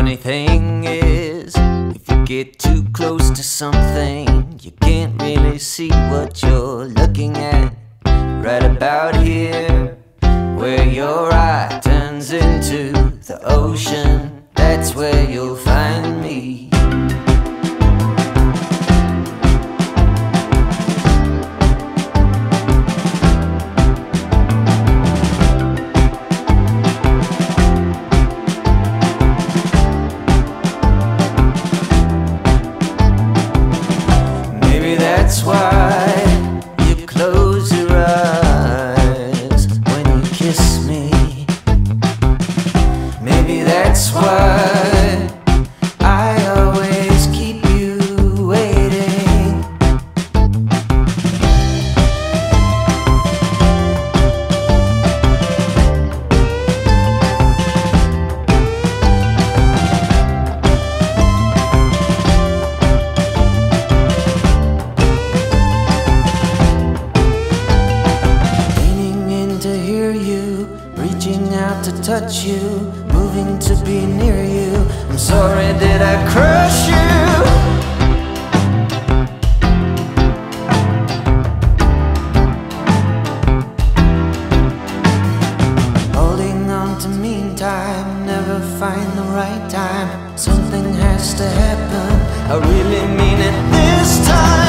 funny thing is, if you get too close to something, you can't really see what you're looking at. Right about here, where your eye turns into the ocean, that's where you'll find me. That's why you close your eyes when you kiss me. Maybe that's why I always keep you waiting. Reaching out to touch you, moving to be near you. I'm sorry, did I crush you? Holding on to meantime, never find the right time. Something has to happen, I really mean it this time.